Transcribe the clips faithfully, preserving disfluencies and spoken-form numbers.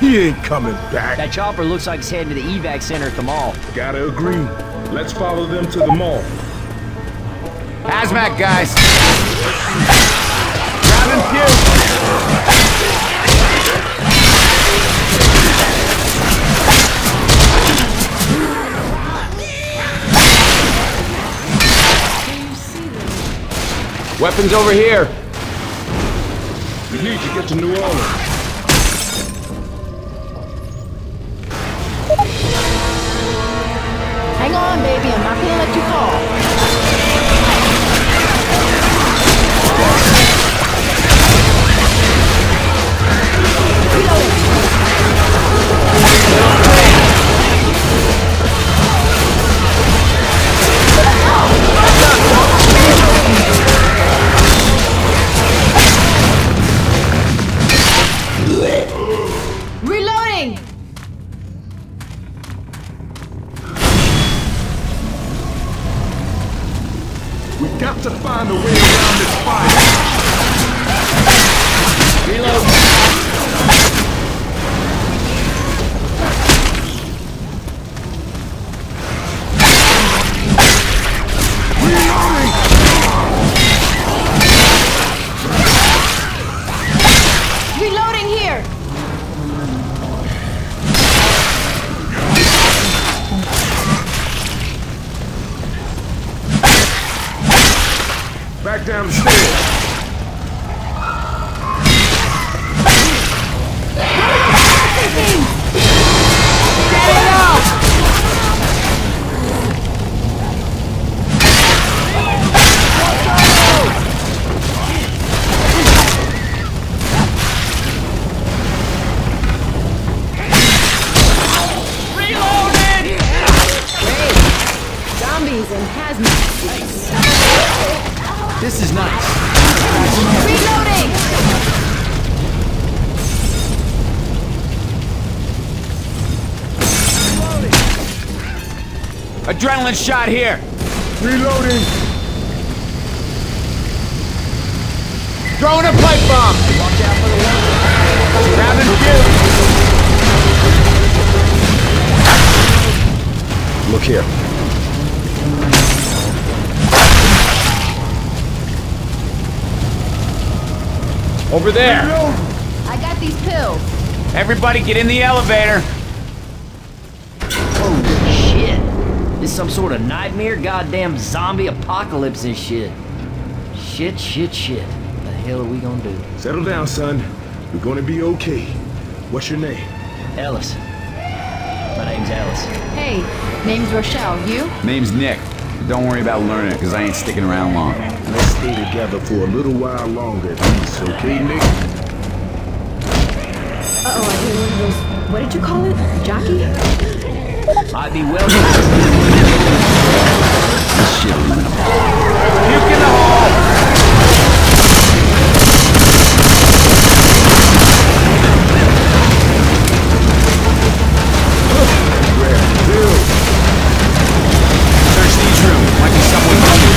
He ain't coming back. That chopper looks like it's heading to the evac center at the mall. Gotta agree. Let's follow them to the mall. Hazmat guys. Grabbing Pew. Weapons over here. We need to get to New Orleans. Hang on, baby. I'm not gonna let you fall. Reloading! We got to find a way around this fire. Reload! Reloading! Reloading here! Back down the stairs. Zombies and hazmat suits. This is nice. Reloading! Adrenaline shot here. Reloading! Throwing a pipe bomb. Watch out for the water. Grabbing Pew. Look here. Over there. I got these pills. Everybody get in the elevator. Holy shit. This some sort of nightmare, goddamn zombie apocalypse and shit. Shit, shit, shit. What the hell are we gonna do? Settle down, son. We're gonna be okay. What's your name? Ellis. My name's Ellis. Hey, name's Rochelle. You? Name's Nick. Don't worry about learning it, because I ain't sticking around long. Let's stay together for a little while longer at least, okay, Nick? Uh-oh, I hear one of those... What did you call it? Jockey? Might be well. This shit will even Puke in the hole! Search these rooms. Might be someone hungry.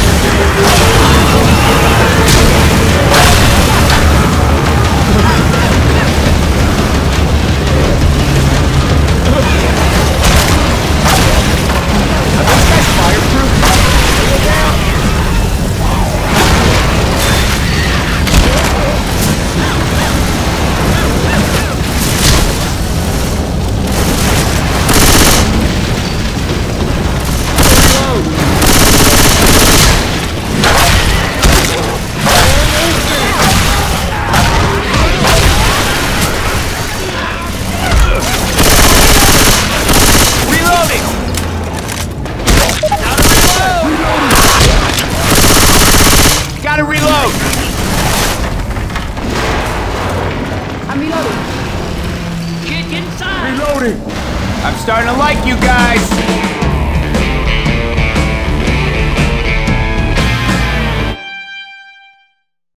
Are those guys fireproof? Gotta reload! I'm reloading. Get inside! Reloading! I'm starting to like you guys!